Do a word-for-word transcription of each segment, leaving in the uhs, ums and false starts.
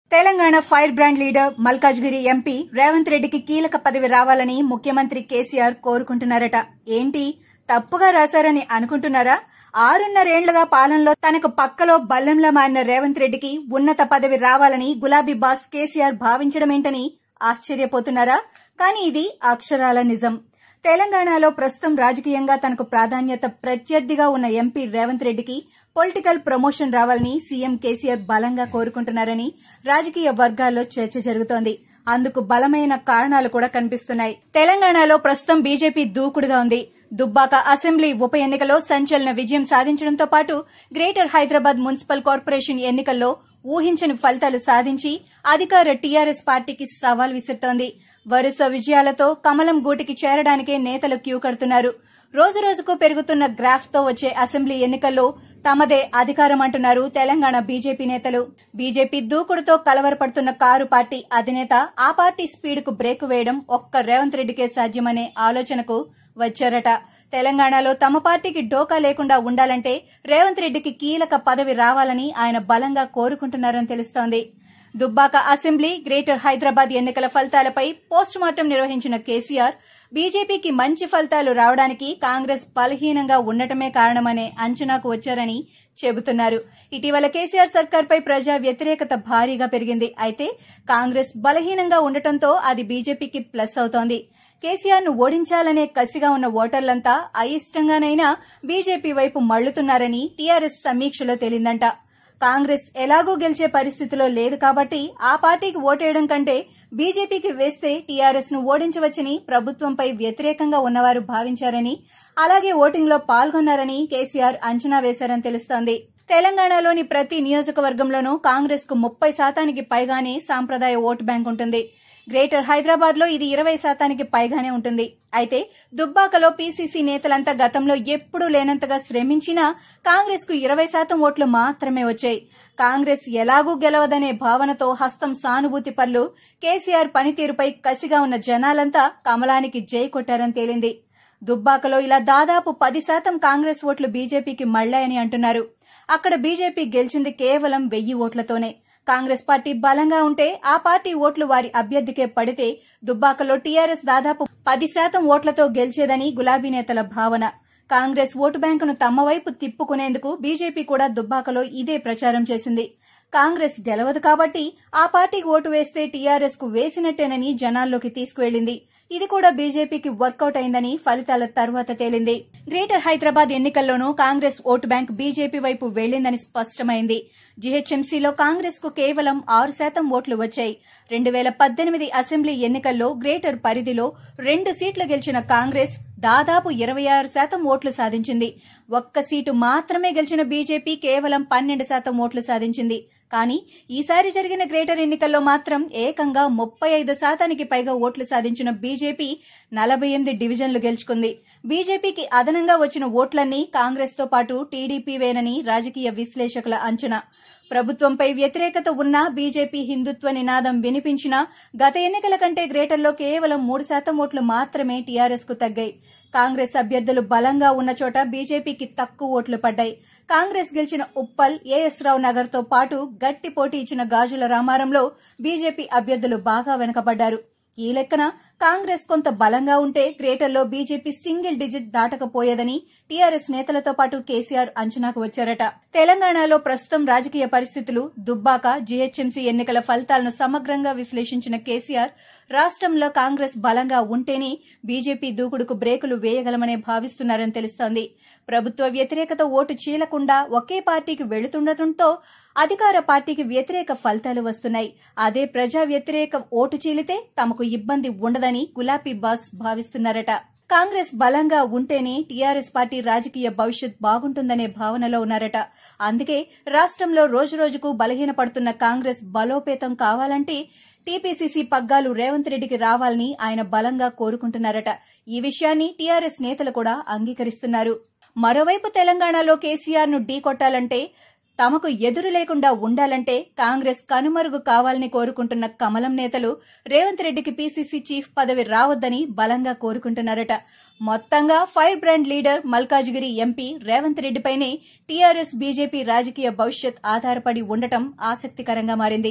Telangana fire brand leader Malkajgiri MP Revanth రెడ్డికి కీలక పదవి రావాలని ముఖ్యమంత్రి కేసీఆర్ కోరుకుంటున్నారట. ఏంటి తప్పుగా రాశారని అనుకుంటున్నారా? ఆరున్నరేండ్లుగా పాలనలో తనకు పక్కలో బల్లెంలా మారిన రేవంత్ రెడ్డికి ఉన్నత పదవి రావాలని గులాబీ బాస్ కేసీఆర్ భావించడమేంటని ఆశ్చర్యపోతున్నారా? కానీ ఇది అక్షరాల నిజం. తెలంగాణలో ప్రస్తుతం రాజకీయంగా తనకు ప్రాధాన్యత ప్రత్యర్థిగా ఉన్న ఎంపీ రేవంత్ రెడ్డికి పొలిటికల్ ప్రమోషన్ రావాలని సీఎం కేసీఆర్ బలంగా కోరుకుంటున్నారని రాజకీయ వర్గాల్లో చర్చ జరుగుతోంది. అందుకు బలమైన కారణాలు కూడా కనిపిస్తున్నాయి. తెలంగాణలో ప్రస్తుతం బీజేపీ దూకుడుగా ఉంది. దుబ్బాక అసెంబ్లీ ఉప ఎన్నికలో సంచలన విజయం సాధించడంతో పాటు గ్రేటర్ హైదరాబాద్ మున్సిపల్ కార్పొరేషన్ ఎన్నికల్లో ఊహించని ఫలితాలు సాధించి అధికార టీఆర్ఎస్ పార్టీకి సవాల్ విసురుతోంది. వరుస విజయాలతో కమలం గూటికి చేరడానికే నేతలు క్యూ కడుతున్నారు. రోజురోజుకు పెరుగుతున్న గ్రాఫ్ తో వచ్చే అసెంబ్లీ ఎన్నికల్లో తమదే అధికారం అంటున్నారు తెలంగాణ బీజేపీ నేతలు. బీజేపీ దూకుడుతో కలవరపడుతున్న కారు పార్టీ అధినేత ఆ పార్టీ స్పీడ్ కు బ్రేక్ వేయడం ఒక్క రేవంత్ రెడ్డికే సాధ్యమనే ఆలోచనకు వచ్చారట. తెలంగాణలో తమ పార్టీకి డోకా లేకుండా ఉండాలంటే రేవంత్ రెడ్డికి కీలక పదవి రావాలని ఆయన బలంగా కోరుకుంటున్నారని తెలుస్తోంది. దుబ్బాక అసెంబ్లీ, గ్రేటర్ హైదరాబాద్ ఎన్నికల ఫలితాలపై పోస్టుమార్టం నిర్వహించిన కేసీఆర్ బీజేపీకి మంచి ఫలితాలు రావడానికి కాంగ్రెస్ బలహీనంగా ఉండటమే కారణమనే అంచనాకు వచ్చారని చెబుతున్నారు. ఇటీవల కేసీఆర్ సర్కార్పై ప్రజా వ్యతిరేకత భారీగా పెరిగింది. అయితే కాంగ్రెస్ బలహీనంగా ఉండటంతో అది బీజేపీకి ప్లస్ అవుతోంది. కేసీఆర్ ను ఓడించాలనే కసిగా ఉన్న ఓటర్లంతా అయిష్టంగానైనా బీజేపీ వైపు మళ్లుతున్నారని టీఆర్ఎస్ సమీక్షలో తేలిందంట. కాంగ్రెస్ ఎలాగూ గెలిచే పరిస్థితిలో లేదు కాబట్టి ఆ పార్టీకి ఓటేయడం కంటే బీజేపీకి వేస్తే టీఆర్ఎస్ ను ఓడించవచ్చని ప్రభుత్వంపై వ్యతిరేకంగా ఉన్నవారు భావించారని, అలాగే ఓటింగ్లో పాల్గొన్నారని కేసీఆర్ అంచనా వేశారని తెలుస్తోంది. తెలంగాణలోని ప్రతి నియోజకవర్గంలోనూ కాంగ్రెస్ కు ముప్పై శాతానికి పైగానే సాంప్రదాయ ఓటు బ్యాంక్ ఉంటుంది. గ్రేటర్ హైదరాబాద్ లో ఇది ఇరవై శాతానికి పైగానే ఉంటుంది. అయితే దుబ్బాకలో పీసీసీ నేతలంతా గతంలో ఎప్పుడూ లేనంతగా శ్రమించినా కాంగ్రెస్ కు ఇరవై శాతం ఓట్లు మాత్రమే వచ్చాయి. కాంగ్రెస్ ఎలాగూ గెలవదనే భావనతో హస్తం సానుభూతి పరులు కేసీఆర్ పనితీరుపై కసిగా ఉన్న జనాలంతా కమలానికి జై కొట్టారని తేలింది. దుబ్బాకలో ఇలా దాదాపు పది శాతం కాంగ్రెస్ ఓట్లు బీజేపీకి మళ్లాయని అంటున్నారు. అక్కడ బీజేపీ గెలిచింది కేవలం వెయ్యి ఓట్లతోనే. కాంగ్రెస్ పార్టీ బలంగా ఉంటే ఆ పార్టీ ఓట్లు వారి అభ్యర్థికే పడితే దుబ్బాకలో టీఆర్ఎస్ దాదాపు పది శాతం ఓట్లతో గెలిచేదని గులాబీ నేతల భావన. కాంగ్రెస్ ఓటు బ్యాంకును తమ వైపు తిప్పుకునేందుకు బీజేపీ కూడా దుబ్బాకలో ఇదే ప్రచారం చేసింది. కాంగ్రెస్ గెలవదు కాబట్టి ఆ పార్టీకి ఓటు వేస్తే టీఆర్ఎస్ కు వేసినట్టేనని జనాల్లోకి తీసుకువెళ్లింది. ఇది కూడా బీజేపీకి వర్కౌట్ అయిందని ఫలితాల తర్వాత తేలింది. గ్రేటర్ హైదరాబాద్ ఎన్నికల్లోనూ కాంగ్రెస్ ఓటు బ్యాంక్ బీజేపీ వైపు వెళ్లిందని స్పష్టమైంది. జీహెచ్ఎంసీలో కాంగ్రెస్ కు కేవలం ఆరు శాతం ఓట్లు వచ్చాయి. రెండు వేల పద్దెనిమిది అసెంబ్లీ ఎన్నికల్లో గ్రేటర్ పరిధిలో రెండు సీట్లు గెలిచిన కాంగ్రెస్ దాదాపు ఇరవై ఆరు శాతం ఓట్లు సాధించింది. ఒక్క సీటు మాత్రమే గెలిచిన బీజేపీ కేవలం పన్నెండు శాతం ఓట్లు సాధించింది. కానీ ఈసారి జరిగిన గ్రేటర్ ఎన్నికల్లో మాత్రం ఏకంగా ముప్పై ఐదు శాతానికి పైగా ఓట్లు సాధించిన బీజేపీ నలభై ఎనిమిది డివిజన్లు గెలుచుకుంది. బీజేపీకి అదనంగా వచ్చిన ఓట్లన్నీ కాంగ్రెస్ తో పాటు టీడీపీవేనని రాజకీయ విశ్లేషకుల అంచనా. ప్రభుత్వంపై వ్యతిరేకత ఉన్నా బీజేపీ హిందుత్వ నినాదం వినిపించినా గత ఎన్నికల కంటే గ్రేటర్లో కేవలం మూడు శాతం ఓట్లు మాత్రమే టీఆర్ఎస్ కు తగ్గాయి. కాంగ్రెస్ అభ్యర్థులు బలంగా ఉన్న చోట బీజేపీకి తక్కువ ఓట్లు పడ్డాయి. కాంగ్రెస్ గెలిచిన ఉప్పల్, ఏఎస్ రావు నగర్ తో పాటు గట్టి పోటీ ఇచ్చిన గాజుల రామారంలో బీజేపీ అభ్యర్థులు బాగా వెనుకబడ్డారు. ఈ లెక్కన కాంగ్రెస్ కొంత బలంగా ఉంటే గ్రేటర్లో బీజేపీ సింగిల్ డిజిట్ దాటకపోయేదని టీఆర్ఎస్ నేతలతో పాటు కేసీఆర్ అంచనాకు వచ్చారట. తెలంగాణలో ప్రస్తుతం రాజకీయ పరిస్థితులు, దుబ్బాక, జీహెచ్ఎంసీ ఎన్నికల ఫలితాలను సమగ్రంగా విశ్లేషించిన కేసీఆర్ రాష్ట్రంలో కాంగ్రెస్ బలంగా ఉంటేనే బీజేపీ దూకుడుకు బ్రేకులు వేయగలమనే భావిస్తున్నారని తెలుస్తోంది. ప్రభుత్వ వ్యతిరేకత ఓటు చీలకుండా ఒకే పార్టీకి వెళుతుండటంతో అధికార పార్టీకి వ్యతిరేక ఫలితాలు వస్తున్నాయి. అదే ప్రజా వ్యతిరేక ఓటు చీలితే తమకు ఇబ్బంది ఉండదని గులాబీ బాస్ భావిస్తున్నారట. కాంగ్రెస్ బలంగా ఉంటేనే టీఆర్ఎస్ పార్టీ రాజకీయ భవిష్యత్ బాగుంటుందనే భావనలో ఉన్నారట. అందుకే రాష్ట్రంలో రోజురోజుకు బలహీనపడుతున్న కాంగ్రెస్ బలోపేతం కావాలంటే టీపీసీసీ పగ్గాలు రేవంత్ రెడ్డికి రావాలని ఆయన బలంగా కోరుకుంటున్నారట. ఈ విషయాన్ని టీఆర్ఎస్ నేతలు కూడా అంగీకరిస్తున్నారు. మరోవైపు తెలంగాణలో కేసీఆర్ ను ఢీకొట్టాలంటే, తమకు ఎదురు లేకుండా ఉండాలంటే కాంగ్రెస్ కనుమరుగు కావాలని కోరుకుంటున్న కమలం నేతలు రేవంత్ రెడ్డికి పీసీసీ చీఫ్ పదవి రావద్దని బలంగా కోరుకుంటున్నారట. మొత్తంగా fire brand leader Malkajgiri MP Revanth రెడ్డిపైనే టీఆర్ఎస్ బీజేపీ రాజకీయ భవిష్యత్ ఆధారపడి ఉండటం ఆసక్తికరంగా మారింది.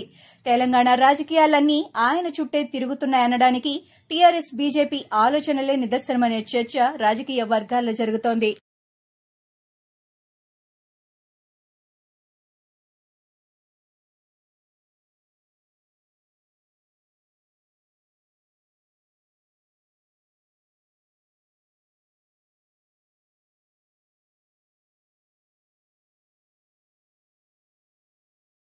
తెలంగాణ రాజకీయాలన్నీ ఆయన చుట్టే తిరుగుతున్నాయనడానికి టీఆర్ఎస్ బీజేపీ ఆలోచనలే నిదర్శనమనే చర్చ రాజకీయ వర్గాల్లో జరుగుతోంది.